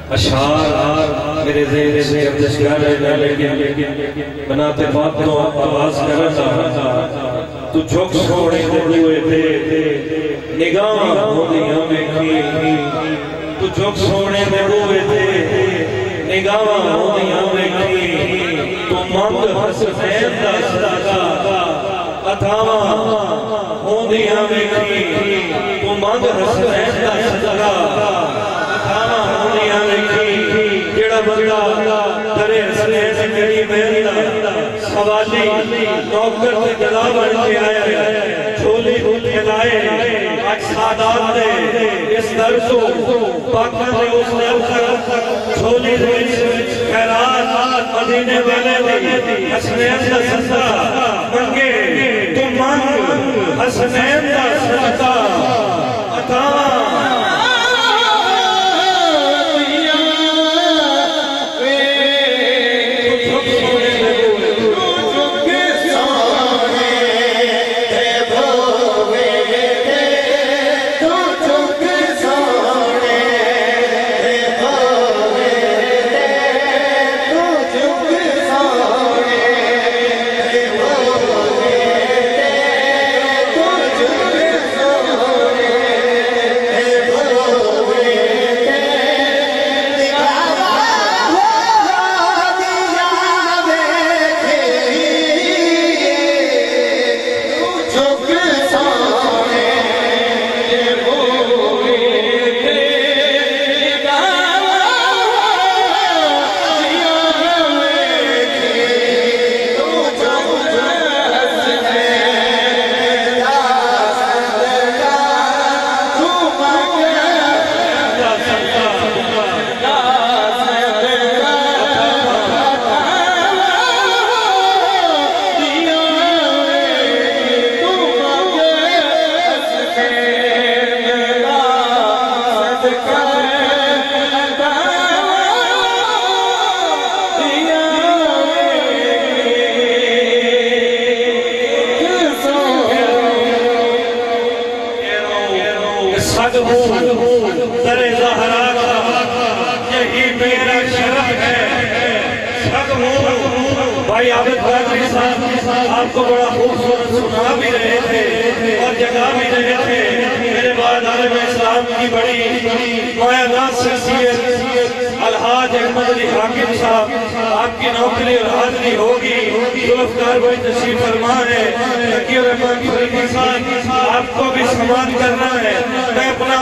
اشعار میرے ذہن سے گردش کر رہے لیکن بناتے باتوں آواز کرنا تو جھک سوڑے ہوئے تھے نگاہ ہوندیاں ویکھی تو جھک سوڑے ہوئے تھے نگاہ ہوندیاں ویکھی تو مند حسنین دا صدقہ اتھاواں ہوندیاں ویکھی تو مند حسنین دا صدقہ جڑا بندہ درے حسنین سے جڑی محنت سوالی نوکر سے جلا بڑھ کے آیا چھولی کھلائے آج سادات دے اس در تو پاکن دے اس در تک چھولی دے خیرات مدینے والے دے حسنین دا صدقہ منگے تو مانگ حسنین دا صدقہ عطا بھائی عابد قادری صاحب آپ کو بڑا خوبصورت سنا بھی رہے تھے اور جگہ بھی رہے تھے میرے بعد عالم اسلام کی بڑی مایہ ناز شخصیت الحاج احمد علی حاکم صاحب آپ کی نوکری اور حاضری ہوگی ذوالفقار بھائی تشریف فرما ہے تقی الرحمن فریقی صاحب آپ کو بھی سماعت کرنا ہے میں اپنا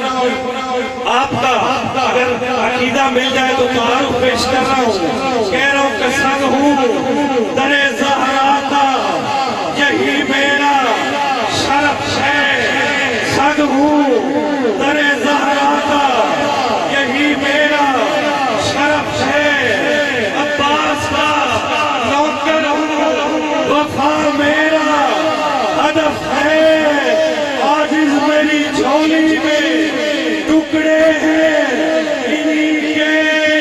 آپ کا اگر عقیدہ مل جائے تو تعارف پیش کر رہا ہوں کہہ رہا ہوں کہ سنگ ہوں در زہرا کا یہی میرا شرف ہے سنگ ہوں در زہرا کا یہی میرا شرف ہے عباس کا نوکر ہوں وفا میرا ہدف ہے عاجز میری جھولی میں ٹکڑے ہیں انہی کے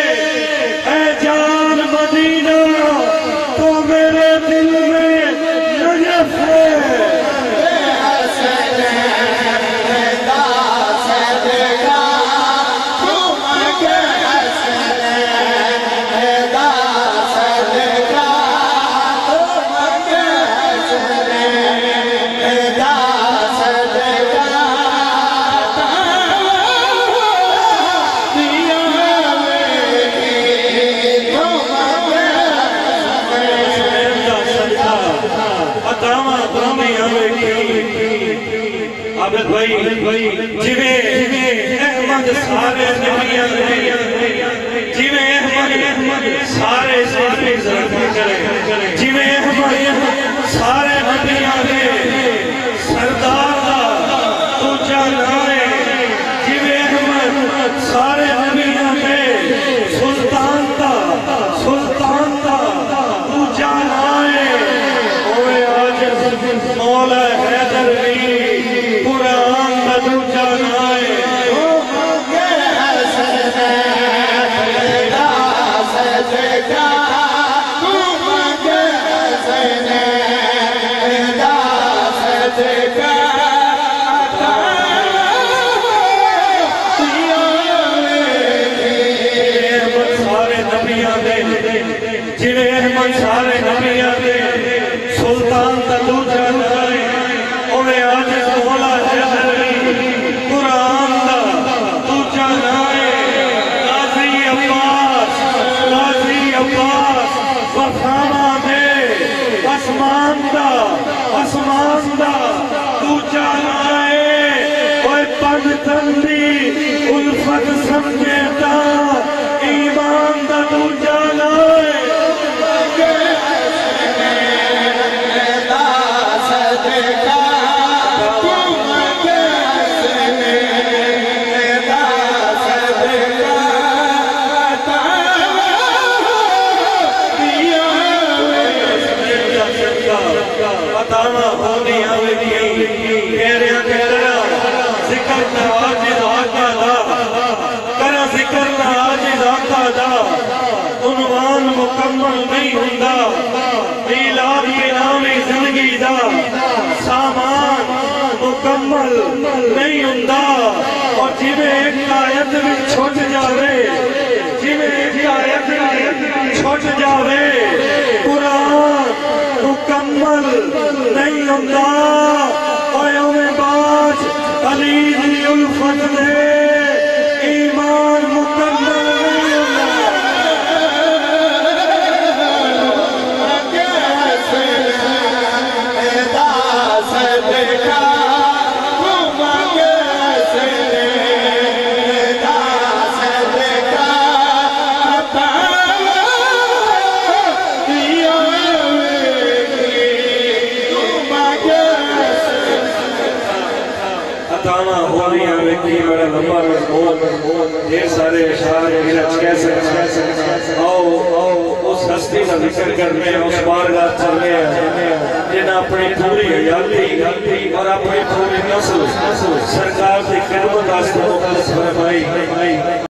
اے جان مدینہ تو میرے دل میں نجف ہے عابد بھائی جویں احمد سارے نبیاں جویں احمد سارے صحابی کرے جویں احمد سارے نبیاں سردار تو جانائے جویں احمد سارے نبیاں سلطان تا تو جانائے اوے عاجز مولا حیدر قرآن مدو جانائے حسن سن سارے نبیاں دے سلطان دا دوجا نائے اوے آج مولا جہری قرآن دا دوجا نائے قاضی عباس وفاما دے اسمان دا دوجا نائے اوے پن تندی الفت سمجھتا ایمان دا دوجا نائے بتانا ہونی آوے کی کہریا ذکر نہ آجز آقا دا کرا ذکر نہ آجز آقا دا عنوان مکمل نہیں ہوندا میلاد کے نامی زندگی دا سامان مکمل نہیں ہوندا اور جویں ایک آیت بھی چھوٹ جاوے قرآن مکمل نہیں ہوندا اور یوم باج علی دی الفت دے ایمان مکمل نہیں ہوندا تانا ہونی آوے کی بڑا لمبا مضمون ڈھیر سارے اشعار گرچ کہہ سکتے آؤ اس ہستی کا ذکر کرنے اس بارگاہ چلنے جنہیں اپنی پوری حیاتی اور اپنی پوری نسل سرکار کی خدمت آستے مخلص فرمائی